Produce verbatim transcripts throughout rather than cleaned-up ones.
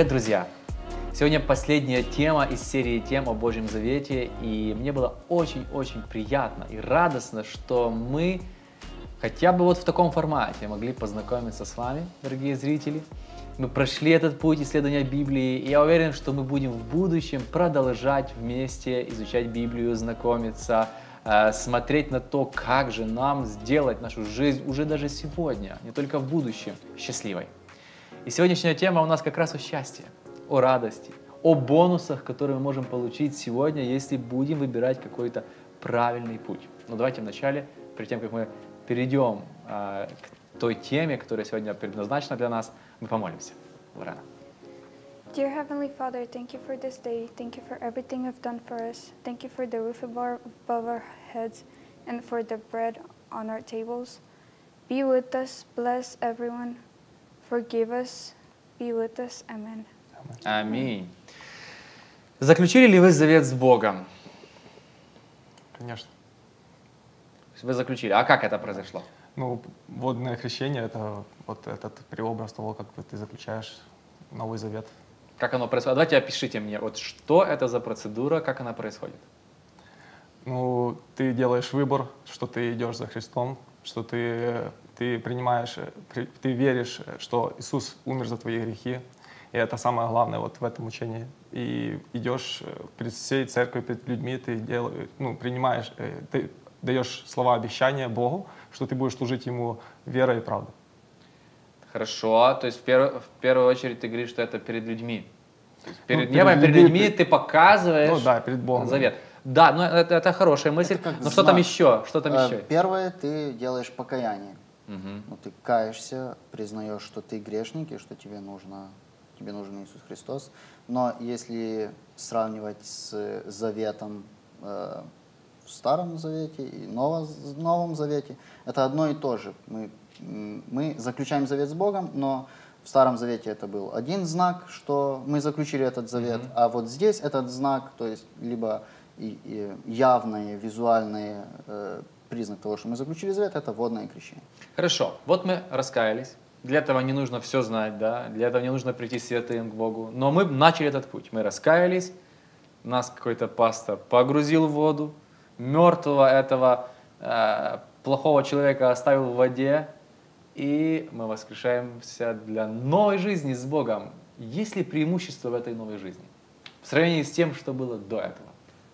Привет, друзья! Сегодня последняя тема из серии тем о Божьем Завете, и мне было очень-очень приятно и радостно, что мы хотя бы вот в таком формате могли познакомиться с вами, дорогие зрители. Мы прошли этот путь исследования Библии, и я уверен, что мы будем в будущем продолжать вместе изучать Библию, знакомиться, смотреть на то, как же нам сделать нашу жизнь уже даже сегодня, не только в будущем, счастливой. И сегодняшняя тема у нас как раз о счастье, о радости, о бонусах, которые мы можем получить сегодня, если будем выбирать какой-то правильный путь. Но давайте вначале, перед тем, как мы перейдем э, к той теме, которая сегодня предназначена для нас, мы помолимся. Лорена. Dear Heavenly Father, thank you for this day. Thank you for everything you've done for us. Thank you for the roof above our heads and for the bread on our tables. Be with us, bless everyone, forgive us, be with us. Amen. Аминь. Заключили ли вы завет с Богом? Конечно. Вы заключили. А как это произошло? Ну, водное крещение — это вот этот преобраз того, как ты заключаешь Новый Завет. Как оно происходит? Давайте опишите мне, вот что это за процедура, как она происходит? Ну, ты делаешь выбор, что ты идешь за Христом, что ты, ты принимаешь, ты веришь, что Иисус умер за твои грехи. И это самое главное вот в этом учении. И идешь перед всей церковью, перед людьми, ты делаешь, ну, принимаешь, ты даешь слова обещания Богу, что ты будешь служить Ему верой и правдой. Хорошо, то есть в, перв, в первую очередь ты говоришь, что это перед людьми. То есть перед ну, небом, перед людьми перед... ты показываешь ну, да, перед Богом. завет. Да, но это, это хорошая мысль. Но знак. Что там еще? Что там еще? Первое, ты делаешь покаяние. Угу. Ну, ты каешься, признаешь, что ты грешник и что тебе нужно, тебе нужен Иисус Христос. Но если сравнивать с заветом э, в Старом Завете и Ново, Новом Завете, это одно и то же. Мы, мы заключаем завет с Богом, но в Старом Завете это был один знак, что мы заключили этот завет, mm-hmm. а вот здесь этот знак, то есть либо и, и явный, визуальный э, признак того, что мы заключили завет, это водное крещение. Хорошо, вот мы раскаялись. Для этого не нужно все знать, да? Для этого не нужно прийти святым к Богу. Но мы начали этот путь. Мы раскаялись, нас какой-то пастор погрузил в воду, мертвого этого э, плохого человека оставил в воде, и мы воскрешаемся для новой жизни с Богом. Есть ли преимущество в этой новой жизни в сравнении с тем, что было до этого?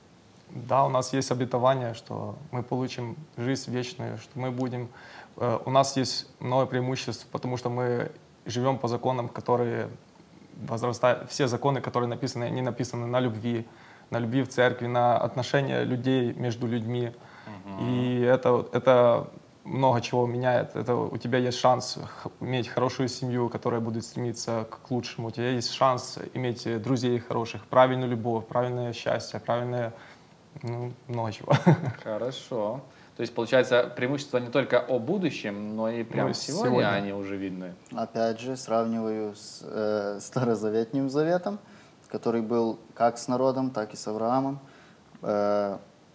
Да, у нас есть обетование, что мы получим жизнь вечную, что мы будем... Э, у нас есть много преимуществ, потому что мы живем по законам, которые возрастают... Все законы, которые написаны, они написаны на любви, на любви в церкви, на отношения людей между людьми. Uh-huh. И это, это много чего меняет. Это, у тебя есть шанс иметь хорошую семью, которая будет стремиться к лучшему. У тебя есть шанс иметь друзей хороших, правильную любовь, правильное счастье, правильное... Ну, много чего. Хорошо. То есть, получается, преимущества не только о будущем, но и прямо ну, сегодня, сегодня они уже видны. Опять же, сравниваю с э, Старозаветным Заветом, который был как с народом, так и с Авраамом. Э,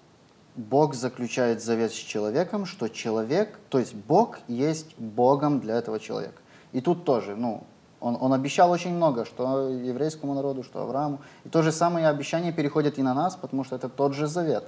Бог заключает завет с человеком, что человек, то есть Бог есть Богом для этого человека. И тут тоже, ну, Он, он обещал очень много, что еврейскому народу, что Аврааму. И то же самое обещание переходит и на нас, потому что это тот же завет.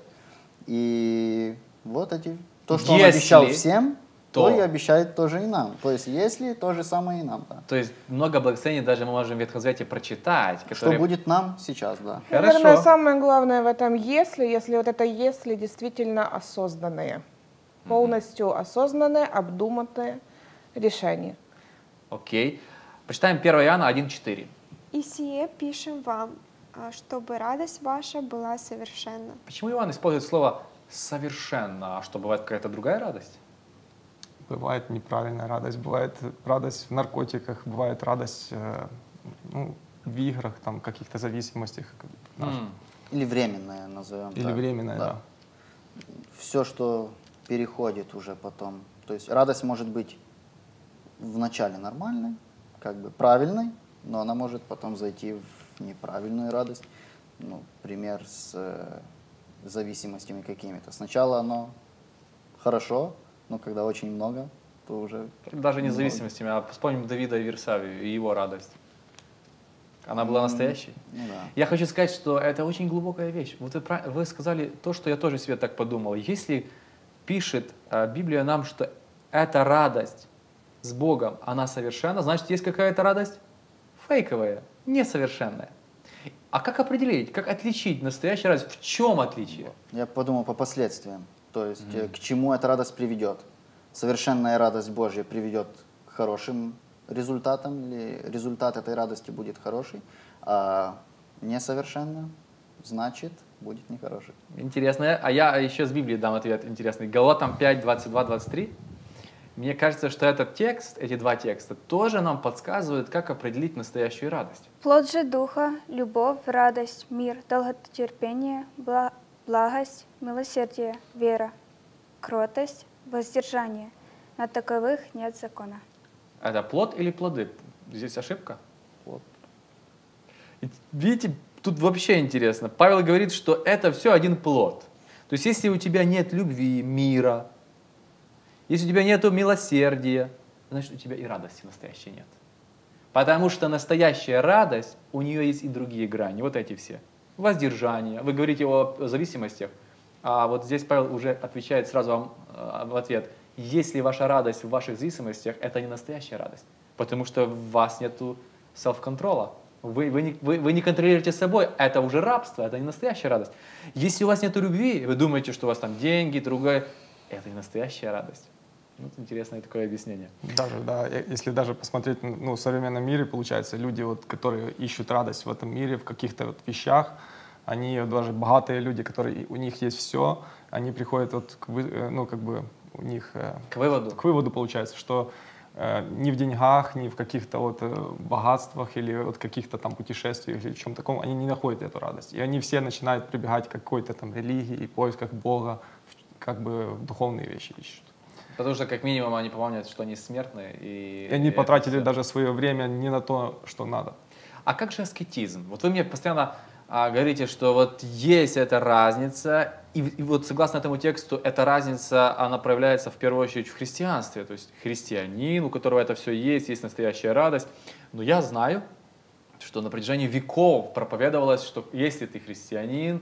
И вот эти, то, что если, он обещал всем, то, то и обещает тоже и нам. То есть если, то же самое и нам. Да. То есть много благословений даже мы можем в Ветхом Завете прочитать. Которые... Что будет нам сейчас, да. Хорошо. Наверное, самое главное в этом «если», если вот это «если» действительно осознанное. Полностью mm-hmm. осознанное, обдуманное решение. Окей. Okay. Почитаем первое Иоанна один четыре. «И сие пишем вам, чтобы радость ваша была совершенна». Почему Иоанн использует слово «совершенно», а что, бывает какая-то другая радость? Бывает неправильная радость, бывает радость в наркотиках, бывает радость э, ну, в играх, там, каких-то зависимостях. Mm. Или временная, назовем Или так. временная, да. да. Все, что переходит уже потом. То есть радость может быть вначале нормальной, как бы правильной, но она может потом зайти в неправильную радость. Ну, пример с э, зависимостями какими-то. Сначала оно хорошо, но когда очень много, то уже... Даже не зависимостями, а вспомним Давида и Версавию и его радость. Она была настоящей? Ну да. Я хочу сказать, что это очень глубокая вещь. Вот вы, прав- вы сказали то, что я тоже себе так подумал. Если пишет э, Библия нам, что эта радость с Богом, она совершенна, значит, есть какая-то радость фейковая, несовершенная. А как определить, как отличить настоящую радость? В чем отличие? Я подумал по последствиям, то есть э, к чему эта радость приведет. Совершенная радость Божья приведет к хорошим результатам, или результат этой радости будет хороший, а несовершенная, значит, будет нехороший. Интересно. А я еще с Библии дам ответ интересный. Галатам пять, двадцать два, двадцать три. Мне кажется, что этот текст, эти два текста, тоже нам подсказывают, как определить настоящую радость. Плод же Духа, любовь, радость, мир, долготерпение, бла- благость, милосердие, вера, кротость, воздержание. На таковых нет закона. Это плод или плоды? Здесь ошибка? Плод. И видите, тут вообще интересно. Павел говорит, что это все один плод. То есть, если у тебя нет любви, мира, если у тебя нет милосердия, значит, у тебя и радости настоящей нет. Потому что настоящая радость, у нее есть и другие грани, вот эти все. Воздержание. Вы говорите о зависимостях, а вот здесь Павел уже отвечает сразу вам э, в ответ. Если ваша радость в ваших зависимостях, это не настоящая радость, потому что в вас нету self-контрола. Вы, вы, не, вы, вы не контролируете собой, это уже рабство, это не настоящая радость. Если у вас нет любви, вы думаете, что у вас там деньги, другое, это не настоящая радость. Вот интересное такое объяснение. Даже, да, э, если даже посмотреть, ну, в современном мире, получается, люди, вот, которые ищут радость в этом мире, в каких-то вот вещах, они, даже богатые люди, которые, у них есть все, они приходят вот к, вы- э, ну, как бы, у них э, К выводу. к выводу, получается, что э, ни в деньгах, ни в каких-то вот э, богатствах или вот каких-то там путешествиях или в чем таком, они не находят эту радость. И они все начинают прибегать к какой-то там религии и поисках Бога, в- как бы в духовные вещи ищут. Потому что, как минимум, они помнят, что они смертные. И, И они это потратили всё. даже свое время не на то, что надо. А как же аскетизм? Вот вы мне постоянно а, говорите, что вот есть эта разница, и, и вот согласно этому тексту, эта разница, она проявляется в первую очередь в христианстве. То есть христианин, у которого это все есть, есть настоящая радость. Но я знаю, что на протяжении веков проповедовалось, что если ты христианин,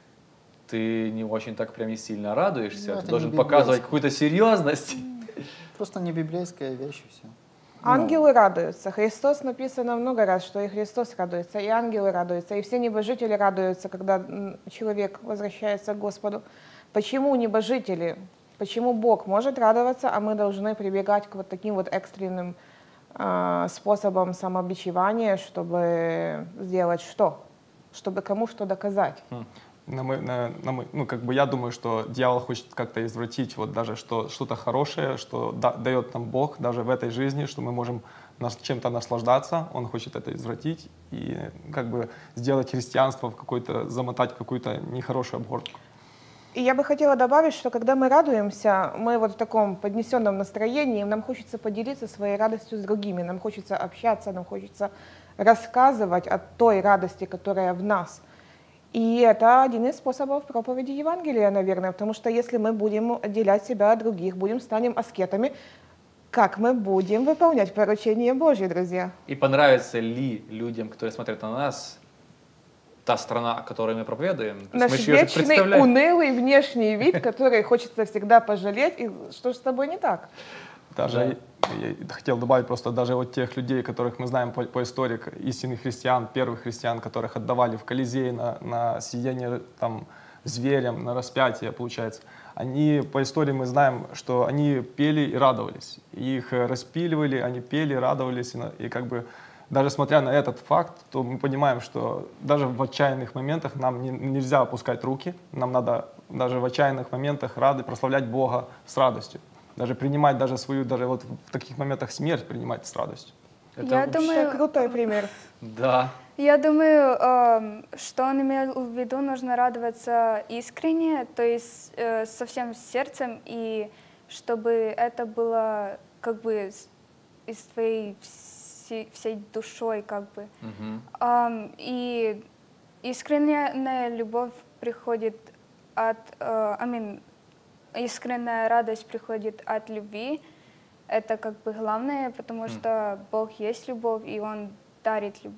ты не очень так прям и сильно радуешься, Ну, ты это должен не показывать библейское. какую-то серьезность. Просто не библейская вещь и все. Ангелы радуются. Христос написано много раз, что и Христос радуется, и ангелы радуются, и все небожители радуются, когда м, человек возвращается к Господу. Почему небожители? Почему Бог может радоваться, а мы должны прибегать к вот таким вот экстренным а, способам самобичевания, чтобы сделать что? Чтобы кому что доказать? На мой- на- на мой- ну, как бы я думаю, что дьявол хочет как-то извратить вот даже что, что-то хорошее, что да- дает нам Бог даже в этой жизни, что мы можем нас, чем-то наслаждаться. Он хочет это извратить и как бы сделать христианство в какой-то, замотать в какую-то нехорошую обгортку. И я бы хотела добавить, что когда мы радуемся, мы вот в таком поднесенном настроении, нам хочется поделиться своей радостью с другими, нам хочется общаться, нам хочется рассказывать о той радости, которая в нас. И это один из способов проповеди Евангелия, наверное, потому что если мы будем отделять себя от других, будем станем аскетами, как мы будем выполнять поручения Божьи, друзья? И понравится ли людям, которые смотрят на нас, та страна, о которой мы проповедуем? То есть Наш мы же её же вечный, представляем. унылый внешний вид, который хочется всегда пожалеть, и что же с тобой не так? Даже я хотел добавить просто даже вот тех людей, которых мы знаем по, по истории, к- истинных христиан, первых христиан, которых отдавали в Колизей на, на съедение там зверям, на распятие, получается. Они, по истории мы знаем, что они пели и радовались. Их э, распиливали, они пели, радовались. И, на- и как бы даже смотря на этот факт, то мы понимаем, что даже в отчаянных моментах нам не- нельзя опускать руки. Нам надо даже в отчаянных моментах рады прославлять Бога с радостью. Даже принимать даже свою, даже вот в таких моментах смерть принимать с радостью. Это Я вообще- думаю, Это крутой пример. Да. Я думаю, эм, что он имел в виду, нужно радоваться искренне, то есть э, со всем сердцем, и чтобы это было как бы с- из твоей всей, всей душой, как бы. Мгм. Ам, и искренняя любовь приходит от, э, I mean, искренняя радость приходит от любви. Это как бы главное, потому что Бог есть любовь, и Он дарит любовь.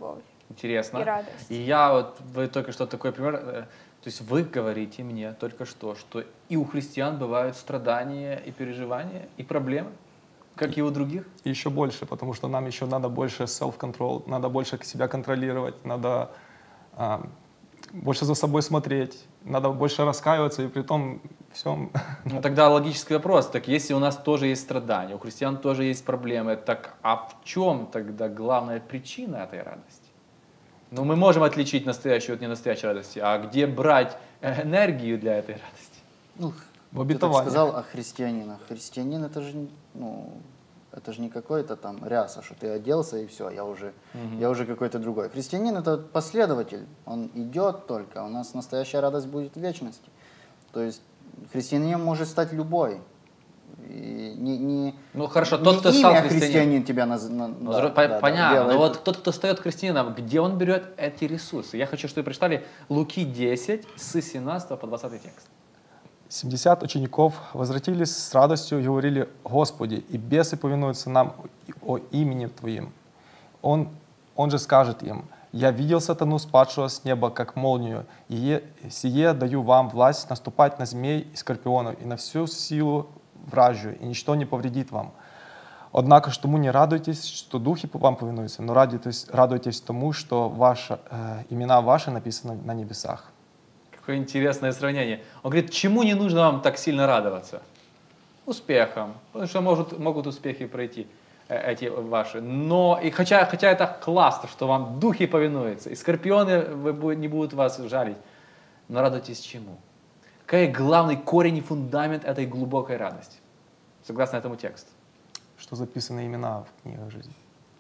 Интересно. и радость. И я вот, вы только что такой пример, э, то есть вы говорите мне только что, что и у христиан бывают страдания и переживания, и проблемы, как и у других? И еще больше, потому что нам еще надо больше self-control, надо больше себя контролировать, надо а, больше за собой смотреть, надо больше раскаиваться, и при том всем. Ну тогда логический вопрос, так если у нас тоже есть страдания, у христиан тоже есть проблемы, так а в чем тогда главная причина этой радости? Ну мы можем отличить настоящую от ненастоящей радости, а где брать энергию для этой радости? Ну, В ты так обетовании. сказал о христианинах. Христианин это же, ну, это же не какой-то там ряса, что ты оделся и все, я уже, я уже какой-то другой. Христианин это последователь, он идет только, у нас настоящая радость будет в вечности. То есть христианином может стать любой. И не, не, Ну хорошо, не тот, кто имя стал христианин, христианином. тебя наз... на- Ну, да, зро- по- да, да, понятно, делает. но вот тот, кто стает христианином, где он берет эти ресурсы? Я хочу, чтобы вы прочитали Луки десять с семнадцатого по двадцатый текст. семьдесят учеников возвратились с радостью и говорили: «Господи, и бесы повинуются нам о имени Твоим». Он, он же скажет им: «Я видел сатану, спадшего с неба, как молнию, и е- сие даю вам власть наступать на змей и скорпионов и на всю силу вражью, и ничто не повредит вам. Однако ж тому не радуйтесь, что духи вам повинуются, но радуйтесь, радуйтесь тому, что ваши, э, имена ваши написаны на небесах». Какое интересное сравнение. Он говорит, чему не нужно вам так сильно радоваться? Успехом, потому что может, могут успехи пройти э, эти ваши. Но, и хотя, хотя это классно, что вам духи повинуются, и скорпионы вы, бу- не будут вас жалить, но радуйтесь чему? Какой главный корень и фундамент этой глубокой радости? Согласно этому тексту. Что записаны имена в книгах жизни.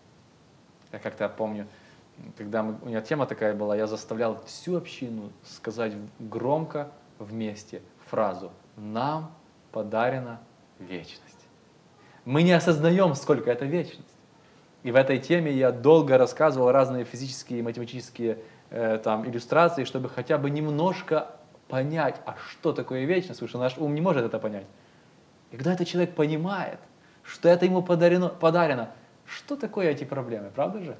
Я как-то помню, когда мы, у меня тема такая была, я заставлял всю общину сказать громко вместе фразу «Нам подарена вечность». Мы не осознаем, сколько это вечность. И в этой теме я долго рассказывал разные физические и математические э, там, иллюстрации, чтобы хотя бы немножко понять, а что такое вечность, потому что наш ум не может это понять. И когда этот человек понимает, что это ему подарено, подарено, что такое эти проблемы, правда же?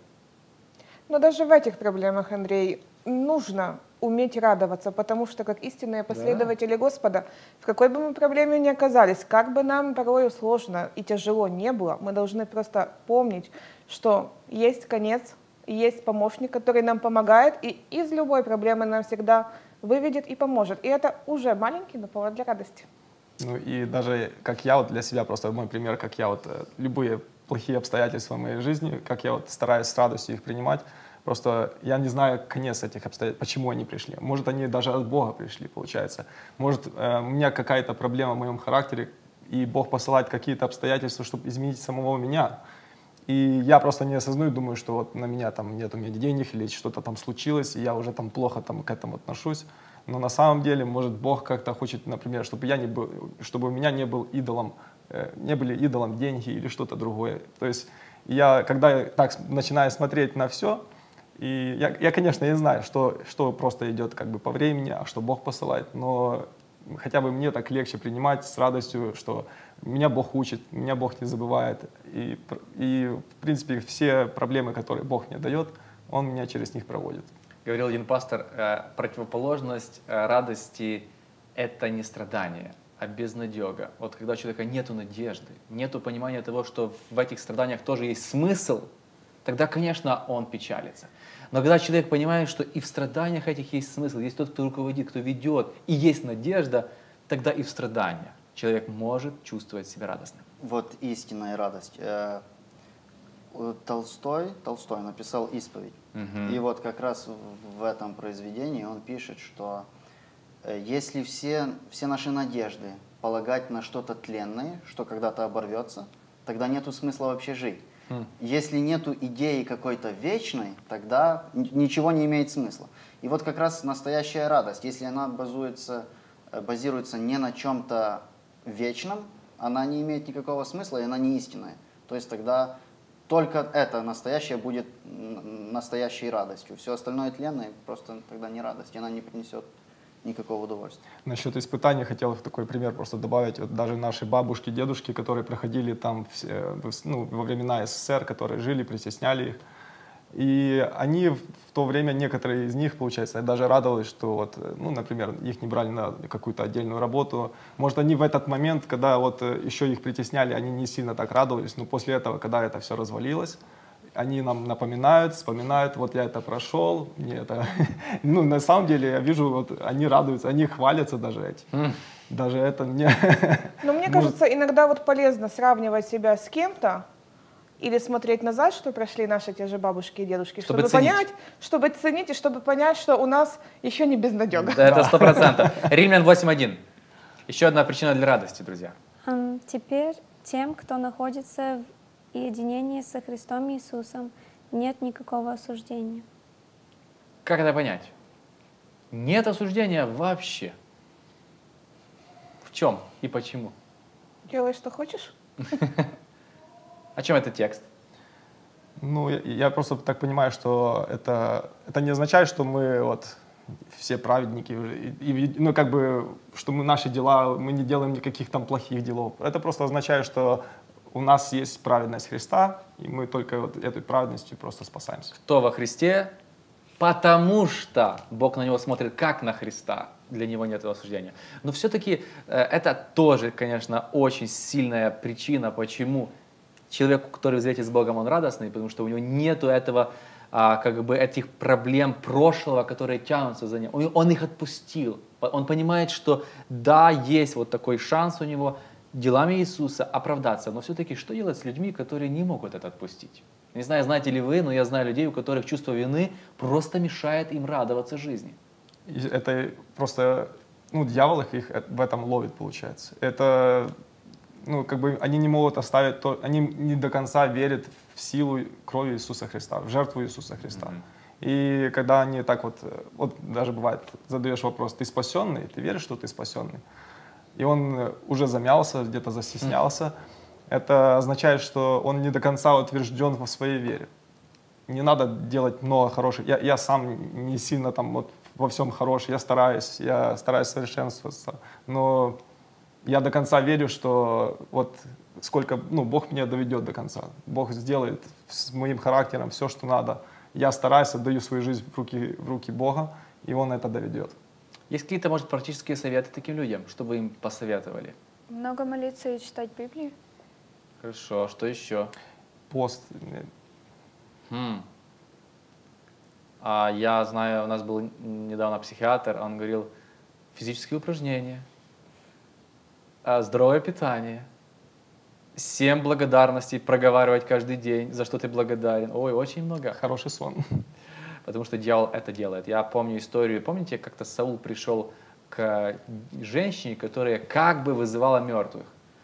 Но даже в этих проблемах, Андрей, нужно уметь радоваться, потому что, как истинные последователи Господа, в какой бы мы проблеме ни оказались, как бы нам порою сложно и тяжело не было, мы должны просто помнить, что есть конец, есть помощник, который нам помогает, и из любой проблемы нам всегда выведет и поможет. И это уже маленький, но повод для радости. Ну и даже как я вот для себя, просто мой пример, как я вот э, любые плохие обстоятельства в моей жизни, как я вот стараюсь с радостью их принимать, просто я не знаю конец этих обстоятельств, почему они пришли. Может, они даже от Бога пришли, получается. Может, э, у меня какая-то проблема в моем характере, и Бог посылает какие-то обстоятельства, чтобы изменить самого меня. И я просто не осознаю, думаю, что вот на меня там нет у меня денег или что-то там случилось, и я уже там плохо там к этому отношусь. Но на самом деле, может, Бог как-то хочет, например, чтобы я не был, чтобы у меня не был идолом, э, не были идолом деньги или что-то другое. То есть я, когда я так с- начинаю смотреть на все, и я, я, конечно, не знаю, что, что просто идет как бы по времени, а что Бог посылает, но хотя бы мне так легче принимать с радостью, что меня Бог учит, меня Бог не забывает. И, пр- и в принципе, все проблемы, которые Бог мне дает, Он меня через них проводит. Говорил один пастор, э, противоположность э, радости – это не страдание, а безнадега. Вот когда у человека нету надежды, нету понимания того, что в этих страданиях тоже есть смысл, тогда, конечно, он печалится. Но когда человек понимает, что и в страданиях этих есть смысл, есть тот, кто руководит, кто ведет, и есть надежда, тогда и в страданиях человек может чувствовать себя радостным. Вот истинная радость. Э, у Толстой, Толстой написал «Исповедь». Мгм. И вот как раз в, в этом произведении он пишет, что э, если все, все наши надежды полагать на что-то тленное, что когда-то оборвется, тогда нету смысла вообще жить. М. Если нету идеи какой-то вечной, тогда н- ничего не имеет смысла. И вот как раз настоящая радость, если она базуется, э, базируется не на чем-то вечном, она не имеет никакого смысла, и она не истинная. То есть тогда только это настоящее будет м, настоящей радостью. Все остальное тленное просто тогда не радость, и она не принесет никакого удовольствия. Насчет испытаний хотел такой пример просто добавить. Вот даже наши бабушки, дедушки, которые проходили там все, в- ну, во времена СССР, которые жили, притесняли их. И они в то время, некоторые из них, получается, даже радовались, что вот, ну, например, их не брали на какую-то отдельную работу. Может, они в этот момент, когда вот еще их притесняли, они не сильно так радовались, но после этого, когда это все развалилось, они нам напоминают, вспоминают, вот я это прошел, мне это... Ну, на самом деле, я вижу, вот они радуются, они хвалятся даже этим. Даже это мне... Но мне кажется, иногда вот полезно сравнивать себя с кем-то, или смотреть назад, что прошли наши те же бабушки и дедушки, Чтобы чтобы, ценить. понять, чтобы ценить и чтобы понять, что у нас еще не безнадега. Да, это сто процентов. Римлян восемь один. Еще одна причина для радости, друзья. Ам, Теперь тем, кто находится в единении со Христом Иисусом, нет никакого осуждения. Как это понять? Нет осуждения вообще. В чем и почему? Делай, что хочешь. О чем этот текст? Ну, я, я просто так понимаю, что это, это не означает, что мы вот все праведники, и, и, ну, как бы, что мы наши дела, мы не делаем никаких там плохих делов. Это просто означает, что у нас есть праведность Христа, и мы только вот этой праведностью просто спасаемся. Кто во Христе? Потому что Бог на него смотрит как на Христа. Для него нет этого осуждения. Но все-таки э, это тоже, конечно, очень сильная причина, почему человеку, который в завете с Богом, он радостный, потому что у него нету этого, а, как бы этих проблем прошлого, которые тянутся за ним. Он, он их отпустил. Он понимает, что да, есть вот такой шанс у него делами Иисуса оправдаться. Но все-таки что делать с людьми, которые не могут это отпустить? Не знаю, знаете ли вы, но я знаю людей, у которых чувство вины просто мешает им радоваться жизни. И это просто, ну, дьявол их, их в этом ловит, получается. Это... Ну, как бы они не могут оставить то, они не до конца верят в силу крови Иисуса Христа, в жертву Иисуса Христа. Mm-hmm. И когда они так вот, вот даже бывает, задаешь вопрос, ты спасенный, ты веришь, что ты спасенный? И он уже замялся, где-то застеснялся. Mm-hmm. Это означает, что он не до конца утвержден во своей вере. Не надо делать много хороших. Я, я сам не сильно там вот во всем хорош, я стараюсь, я стараюсь совершенствоваться, но я до конца верю, что вот сколько, ну, Бог меня доведет до конца. Бог сделает с моим характером все, что надо. Я стараюсь, отдаю свою жизнь в руки, в руки Бога, и Он это доведет. Есть какие-то, может, практические советы таким людям, чтобы им посоветовали? Много молиться и читать Библию. Хорошо, что еще? Пост. Хм. А я знаю, у нас был недавно психиатр, он говорил, физические упражнения, здоровое питание, семь благодарностей проговаривать каждый день, за что ты благодарен. Ой, очень много. Хороший сон. Потому что дьявол это делает. Я помню историю, помните, как-то Саул пришел к женщине, которая как бы вызывала мертвых.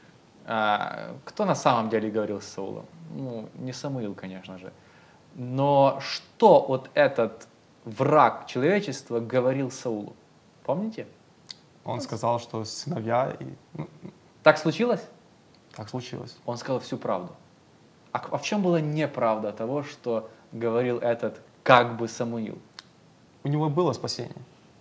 А, кто на самом деле говорил с Саулом? Ну, не Самуил, конечно же. Но что вот этот враг человечества говорил Саулу? Помните? Он сказал, что сыновья... И, ну, так случилось? Так случилось. Он сказал всю правду. А, а в чем была неправда того, что говорил этот как бы Самуил? У него было спасение.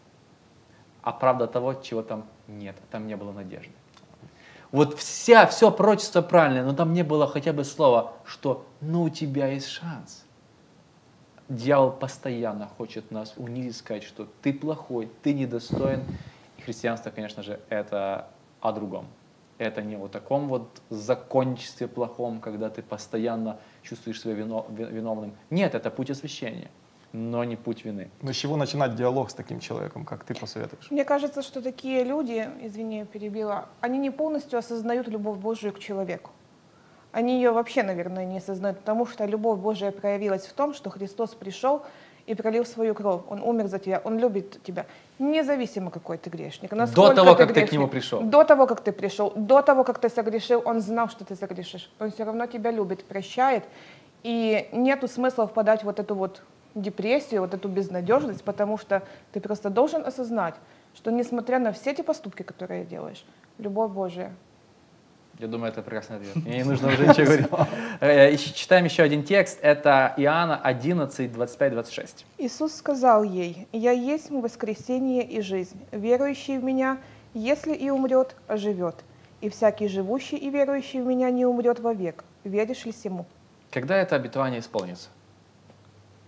А правда того, чего там нет. Там не было надежды. Вот вся, все пророчество правильное, но там не было хотя бы слова, что ну у тебя есть шанс. Дьявол постоянно хочет нас унизить, сказать, что ты плохой, ты недостоин. И христианство, конечно же, это о другом. Это не о таком вот законничестве плохом, когда ты постоянно чувствуешь себя вино, виновным. Нет, это путь освящения, но не путь вины. Но с чего начинать диалог с таким человеком, как ты посоветуешь? Мне кажется, что такие люди, извини, я перебила, они не полностью осознают любовь Божию к человеку. Они ее вообще, наверное, не осознают, потому что любовь Божия проявилась в том, что Христос пришел и пролил свою кровь. Он умер за тебя, Он любит тебя, независимо, какой ты грешник. До того, как ты, ты к Нему пришел. До того, как ты пришел, до того, как ты согрешил, Он знал, что ты согрешишь. Он все равно тебя любит, прощает. И нету смысла впадать в вот эту вот депрессию, вот эту безнадежность, потому что ты просто должен осознать, что несмотря на все эти поступки, которые делаешь, любовь Божия. Я думаю, это прекрасный ответ. Мне не нужно уже ничего говорить. Читаем еще один текст. Это Иоанна одиннадцать, двадцать пять двадцать шесть. Иисус сказал ей: «Я есть воскресение и жизнь. Верующий в Меня, если и умрет, оживет. И всякий живущий и верующий в Меня не умрет вовек. Веришь ли сему?» Когда это обетование исполнится?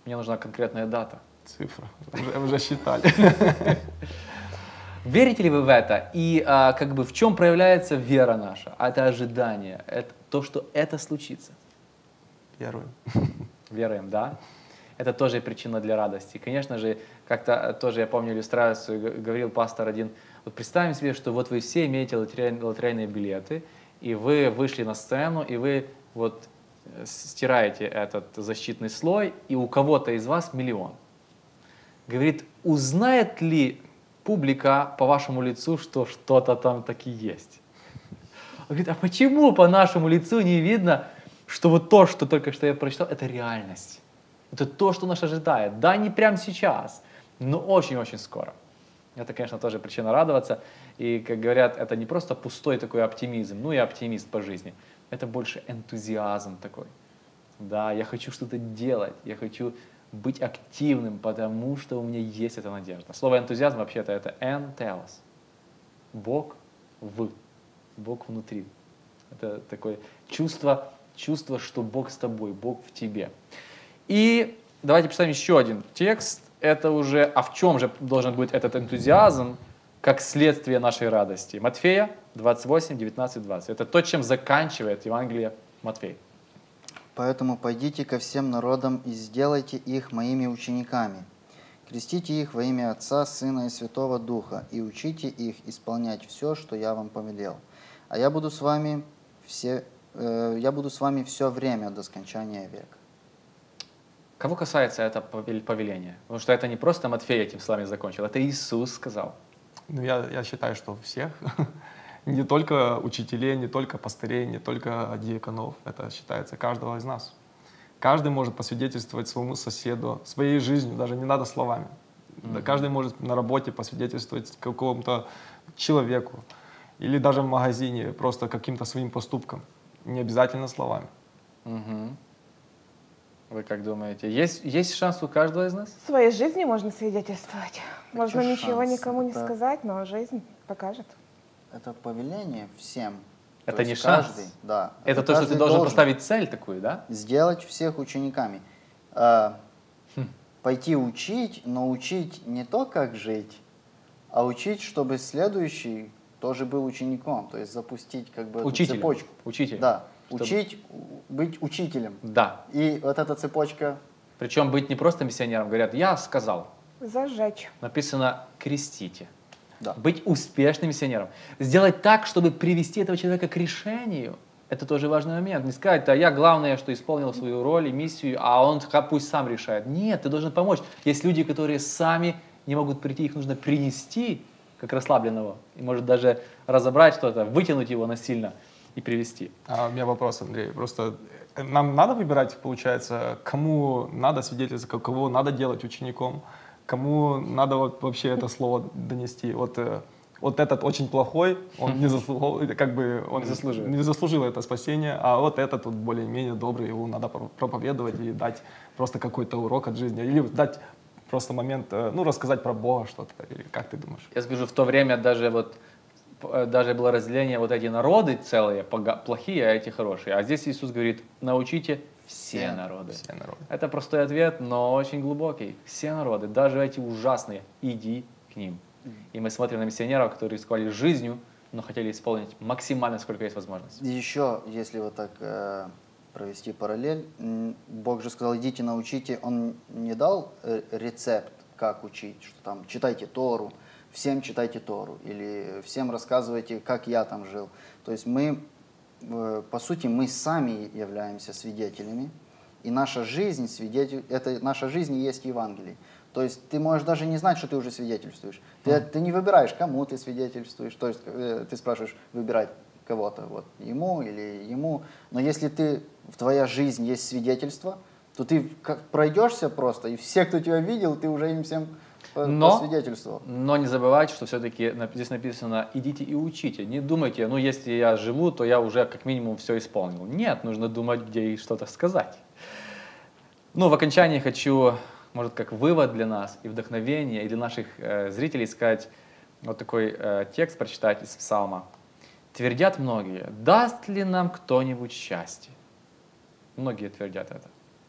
Мне нужна конкретная дата. Цифра. Уже, уже считали. Верите ли вы в это? И а, как бы в чем проявляется вера наша? А это ожидание, это то, что это случится. Верую. Веруем, да? Это тоже причина для радости. Конечно же, как-то тоже, я помню иллюстрацию, г- говорил пастор один, вот представим себе, что вот вы все имеете лотерей- лотерейные билеты, и вы вышли на сцену, и вы вот э, стираете этот защитный слой, и у кого-то из вас миллион. Говорит, узнает ли публика по вашему лицу, что что-то там таки есть? Он говорит, а почему по нашему лицу не видно, что вот то, что только что я прочитал, это реальность? Это то, что нас ожидает. Да, не прямо сейчас, но очень-очень скоро. Это, конечно, тоже причина радоваться. И, как говорят, это не просто пустой такой оптимизм, ну я оптимист по жизни. Это больше энтузиазм такой. Да, я хочу что-то делать, я хочу быть активным, потому что у меня есть эта надежда. Слово энтузиазм вообще-то это энтелос. Бог в, Бог внутри. Это такое чувство, чувство, что Бог с тобой, Бог в тебе. И давайте представим еще один текст. Это уже, а в чем же должен быть этот энтузиазм, как следствие нашей радости? Матфея двадцать восемь, девятнадцать, двадцать. Это то, чем заканчивает Евангелие Матфея. Поэтому пойдите ко всем народам и сделайте их моими учениками. Крестите их во имя Отца, Сына и Святого Духа, и учите их исполнять все, что я вам повелел. А я буду с вами все, э, я буду с вами все время до скончания века. Кого касается это повел- повеление? Потому что это не просто Матфей этим словами закончил, это Иисус сказал. Ну, я, я считаю, что всех, не только учителей, не только пастырей, не только диаконов, это считается каждого из нас. Каждый может посвидетельствовать своему соседу, своей жизнью, даже не надо словами. Да, каждый может на работе посвидетельствовать какому-то человеку или даже в магазине просто каким-то своим поступком, не обязательно словами. Мгм. Вы как думаете, есть, есть шанс у каждого из нас? В своей жизни можно свидетельствовать. Можно чё ничего шанс? никому не Это- сказать, но жизнь покажет. Это повеление всем. Это То не есть шанс. каждый, да, Это то, что ты каждый должен поставить цель такую, да? сделать всех учениками. А, Хм. Пойти учить, но учить не то, как жить, а учить, чтобы следующий тоже был учеником. То есть запустить как бы эту Учителем. цепочку. Учителем. Да, Чтобы- учить, у- быть учителем. Да. И вот эта цепочка, Причем быть не просто миссионером. Говорят, я сказал. Зажечь. Написано «крестите». да. Быть успешным миссионером. Сделать так, чтобы привести этого человека к решению. Это тоже важный момент. Не сказать, а я главное, что исполнил свою роль и миссию, а он ха- пусть сам решает. Нет, ты должен помочь. Есть люди, которые сами не могут прийти, их нужно принести, как расслабленного. И может даже разобрать что-то, вытянуть его насильно и привести. А у меня вопрос, Андрей. Просто нам надо выбирать, получается, кому надо свидетельствовать, кого надо делать учеником, кому надо вот вообще это слово донести. Вот, э, вот этот очень плохой, он не заслужил, как бы он Не заслужил. не заслужил это спасение, а вот этот вот более-менее добрый, его надо про- проповедовать и дать просто какой-то урок от жизни, или дать просто момент, э, ну, рассказать про Бога что-то, или как ты думаешь? Я скажу, в то время даже вот э, даже было разделение, вот эти народы целые, пога- плохие, а эти хорошие. А здесь Иисус говорит, научите все Все. народы. Все народы. Это простой ответ, но очень глубокий. Все народы, даже эти ужасные, иди к ним. И мы смотрим на миссионеров, которые рисковали жизнью, но хотели исполнить максимально, сколько есть возможность. И еще, если вот так э, провести параллель, м, Бог же сказал, идите научите, Он не дал э, рецепт, как учить, что там читайте Тору, всем читайте Тору, или всем рассказывайте, как я там жил. То есть мы, э, по сути, мы сами являемся свидетелями, и наша жизнь, свидетель, это, наша жизнь и есть Евангелие. То есть ты можешь даже не знать, что ты уже свидетельствуешь. Ты, ты не выбираешь, кому ты свидетельствуешь. То есть э, ты спрашиваешь, выбирать кого-то, вот, ему или ему. Но если ты, в твоя жизнь есть свидетельство, то ты как пройдешься просто, и все, кто тебя видел, ты уже им всем по- Но- посвидетельствовал. Но не забывайте, что все-таки здесь написано «идите и учите». Не думайте, ну если я живу, то я уже как минимум все исполнил. Нет, нужно думать, где и что-то сказать. Ну, в окончании хочу, может, как вывод для нас и вдохновение, и для наших э, зрителей сказать вот такой э, текст, прочитать из Псалма. «Твердят многие, даст ли нам кто-нибудь счастье?» Многие твердят это.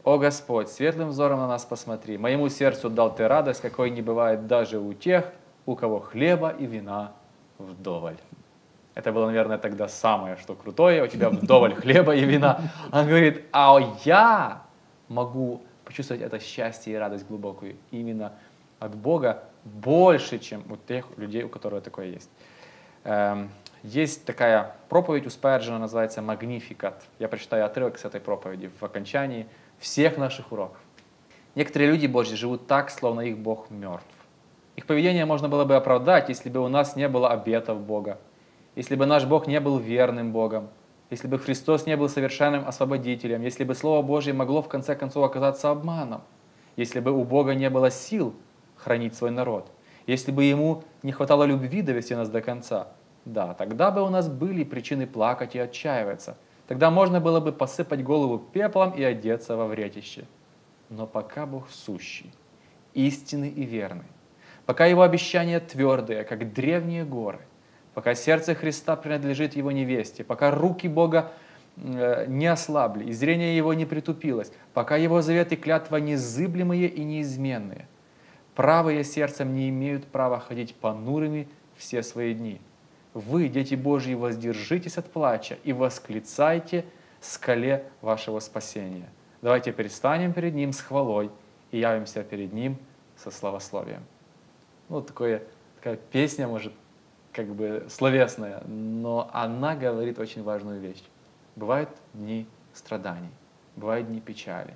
«О Господь, светлым взором на нас посмотри, моему сердцу дал Ты радость, какой не бывает даже у тех, у кого хлеба и вина вдоволь». Это было, наверное, тогда самое, что крутое, у тебя вдоволь хлеба и вина. Он говорит, а я могу почувствовать это счастье и радость глубокую именно от Бога больше, чем у тех людей, у которых такое есть. Эм, есть такая проповедь у Спарджена, называется «Магнификат». Я прочитаю отрывок с этой проповеди в окончании всех наших уроков. Некоторые люди Божьи живут так, словно их Бог мертв. Их поведение можно было бы оправдать, если бы у нас не было обетов Бога, если бы наш Бог не был верным Богом, если бы Христос не был совершенным освободителем, если бы Слово Божье могло в конце концов оказаться обманом, если бы у Бога не было сил хранить свой народ, если бы Ему не хватало любви довести нас до конца, да, тогда бы у нас были причины плакать и отчаиваться. Тогда можно было бы посыпать голову пеплом и одеться во вретище. Но пока Бог сущий, истинный и верный, пока Его обещания твердые, как древние горы, пока сердце Христа принадлежит Его невесте, пока руки Бога не ослабли и зрение Его не притупилось, пока Его завет и клятва незыблемые и неизменные, правые сердцем не имеют права ходить понурыми все свои дни. Вы, дети Божьи, воздержитесь от плача и восклицайте скале вашего спасения. Давайте предстанем перед Ним с хвалой и явимся перед Ним со славословием. Ну, такое, такая песня, может, как бы словесная, но она говорит очень важную вещь. Бывают дни страданий, бывают дни печали,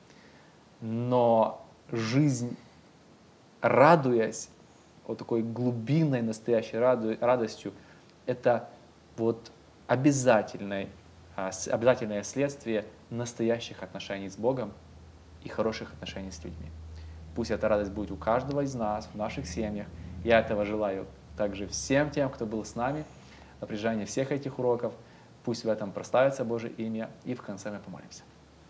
но жизнь, радуясь вот такой глубинной настоящей радостью, это вот обязательное, обязательное следствие настоящих отношений с Богом и хороших отношений с людьми. Пусть эта радость будет у каждого из нас, в наших семьях. Я этого желаю также всем тем, кто был с нами на протяжении всех этих уроков. Пусть в этом прославится Божье имя. И в конце мы помолимся.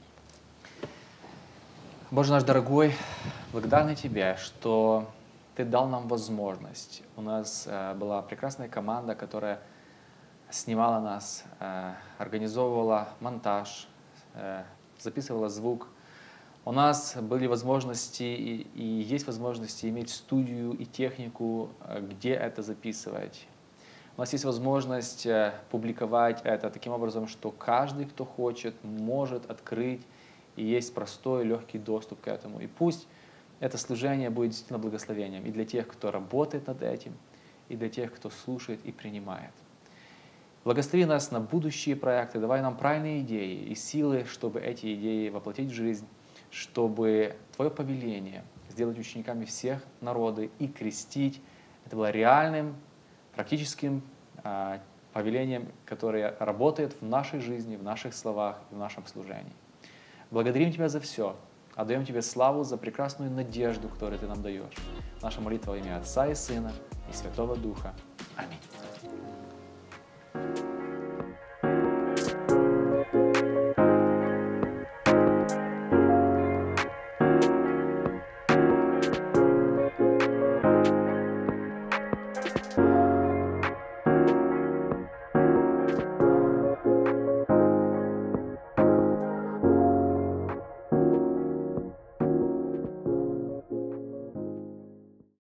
Боже наш дорогой, благодарны Тебе, что Ты дал нам возможность. У нас э, была прекрасная команда, которая снимала нас, э, организовывала монтаж, э, записывала звук. У нас были возможности и, и есть возможности иметь студию и технику, э, где это записывать. У нас есть возможность э, публиковать это таким образом, что каждый, кто хочет, может открыть, и есть простой, легкий доступ к этому. И пусть это служение будет действительно благословением и для тех, кто работает над этим, и для тех, кто слушает и принимает. Благослови нас на будущие проекты, давай нам правильные идеи и силы, чтобы эти идеи воплотить в жизнь, чтобы Твое повеление сделать учениками всех народы и крестить, это было реальным, практическим э, повелением, которое работает в нашей жизни, в наших словах и в нашем служении. Благодарим Тебя за все. Отдаем Тебе славу за прекрасную надежду, которую Ты нам даешь. Наша молитва во имя Отца и Сына и Святого Духа. Аминь.